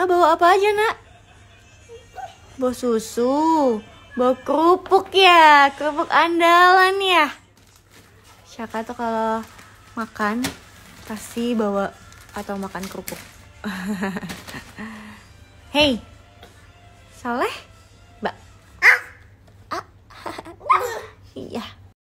bawa apa aja, Nak? Bawa susu, bawa kerupuk ya, kerupuk andalan ya. Syaka tuh kalau makan pasti bawa atau makan kerupuk. Hey, Saleh.